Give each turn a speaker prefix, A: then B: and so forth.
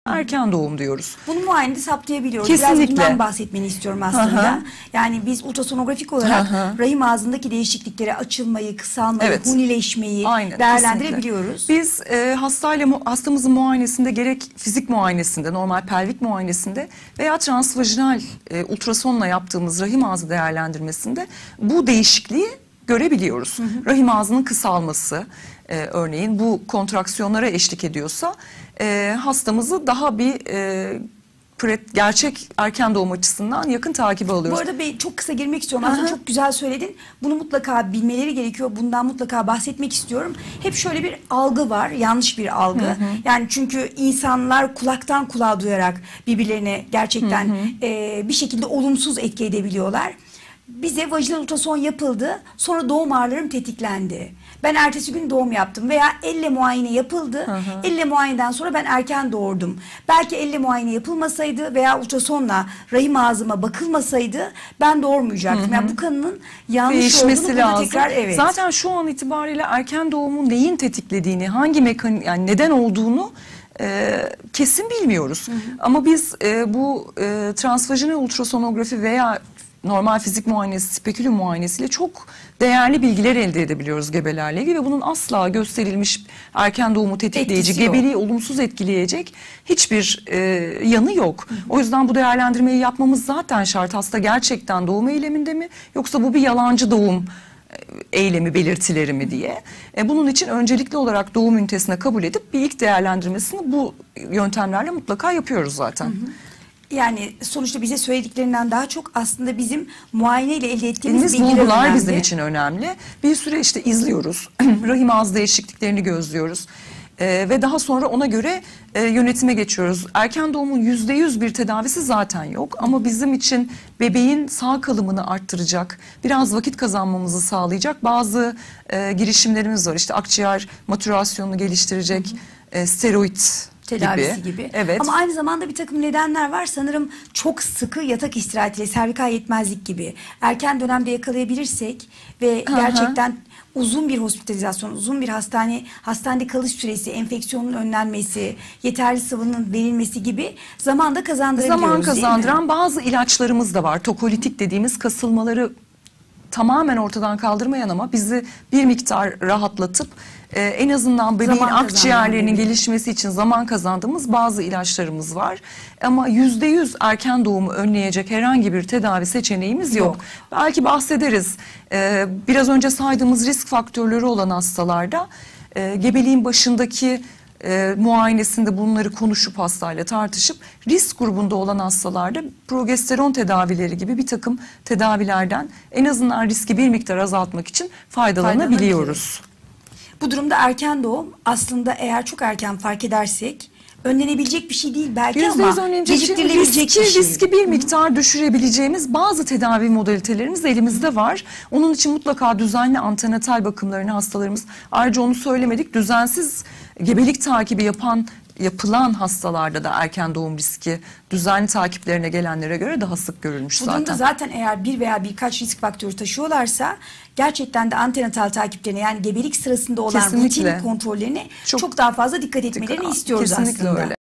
A: erken doğum diyoruz.
B: Bunu muayenede saptayabiliyoruz.
A: Kesinlikle.
B: Biraz bundan bahsetmeni istiyorum aslında. Yani biz ultrasonografik olarak rahim ağzındaki değişiklikleri, açılmayı, kısalmayı, hunileşmeyi değerlendirebiliyoruz.
A: Kesinlikle. Biz hastamızın muayenesinde, gerek fizik muayenesinde, normal pelvik muayenesinde veya transvajinal ultrasonla yaptığımız rahim ağzı değerlendirmesinde bu değişikliği görebiliyoruz. Rahim ağzının kısalması örneğin bu kontraksiyonlara eşlik ediyorsa hastamızı daha bir gerçek erken doğum açısından yakın takibi alıyoruz.
B: Bu arada çok kısa girmek istiyorum. Aslında çok güzel söyledin. Bunu mutlaka bilmeleri gerekiyor. Bundan mutlaka bahsetmek istiyorum. Hep şöyle bir algı var. Yanlış bir algı. Yani çünkü insanlar kulaktan kulağa duyarak birbirlerine gerçekten bir şekilde olumsuz etki edebiliyorlar. Bize vajinal ultrason yapıldı. Sonra doğum ağrılarım tetiklendi. Ben ertesi gün doğum yaptım veya elle muayene yapıldı. Elle muayeneden sonra ben erken doğurdum. Belki elle muayene yapılmasaydı veya ultrasonla rahim ağzıma bakılmasaydı ben doğurmayacaktım. Yani bu kanının yanlış
A: değişmesi lazım.
B: Tekrar,
A: Zaten şu an itibariyle erken doğumun neyin tetiklediğini, hangi yani neden olduğunu kesin bilmiyoruz. Ama biz bu transvajinal ultrasonografi veya normal fizik muayenesi, spekülüm muayenesiyle çok değerli bilgiler elde edebiliyoruz gebelerle ilgili ve bunun asla gösterilmiş erken doğumu tetikleyici, gebeliği olumsuz etkileyecek hiçbir yanı yok. O yüzden bu değerlendirmeyi yapmamız zaten şart. Hasta gerçekten doğum eyleminde mi yoksa bu bir yalancı doğum eylemi belirtileri mi diye. Bunun için öncelikli olarak doğum ünitesine kabul edip bir ilk değerlendirmesini bu yöntemlerle mutlaka yapıyoruz zaten.
B: Yani sonuçta bize söylediklerinden daha çok aslında bizim muayeneyle elde ettiğimiz bilgiler
A: bulgular
B: önemli.
A: Bizim için önemli. Bir süre işte izliyoruz. Rahim ağzı değişikliklerini gözlüyoruz. Ve daha sonra ona göre yönetime geçiyoruz. Erken doğumun %100 bir tedavisi zaten yok. Ama bizim için bebeğin sağ kalımını arttıracak, biraz vakit kazanmamızı sağlayacak bazı girişimlerimiz var. İşte akciğer matürasyonunu geliştirecek steroid
B: tedavisi gibi.
A: Evet.
B: Ama aynı zamanda bir takım nedenler var. Sanırım çok sıkı yatak istirahatiyle, servikal yetmezlik gibi erken dönemde yakalayabilirsek ve gerçekten uzun bir hospitalizasyon, uzun bir hastanede kalış süresi, enfeksiyonun önlenmesi, yeterli sıvının verilmesi gibi zaman da kazandırabiliyoruz.
A: Zaman kazandıran bazı ilaçlarımız da var. Tokolitik dediğimiz kasılmaları tamamen ortadan kaldırmayan ama bizi bir miktar rahatlatıp en azından bebeğin akciğerlerinin gelişmesi için zaman kazandığımız bazı ilaçlarımız var. Ama %100 erken doğumu önleyecek herhangi bir tedavi seçeneğimiz yok. Belki bahsederiz. Biraz önce saydığımız risk faktörleri olan hastalarda gebeliğin başındaki muayenesinde bunları konuşup hastayla tartışıp risk grubunda olan hastalarda progesteron tedavileri gibi bir takım tedavilerden en azından riski bir miktar azaltmak için faydalanabiliyoruz.
B: Bu durumda erken doğum aslında eğer çok erken fark edersek önlenebilecek bir şey değil belki ama geciktirilebilecek bir şey.
A: Riski bir miktar düşürebileceğimiz bazı tedavi modalitelerimiz elimizde var. Onun için mutlaka düzenli antenatal bakımlarını hastalarımız, ayrıca onu söylemedik, düzensiz gebelik takibi yapılan hastalarda da erken doğum riski düzenli takiplerine gelenlere göre daha sık görülmüş zaten.
B: Bu durumda zaten eğer bir veya birkaç risk faktörü taşıyorlarsa gerçekten de antenatal takiplerine, yani gebelik sırasında olan rutin kontrollerine çok daha fazla dikkat etmelerini istiyoruz aslında.
A: Kesinlikle öyle.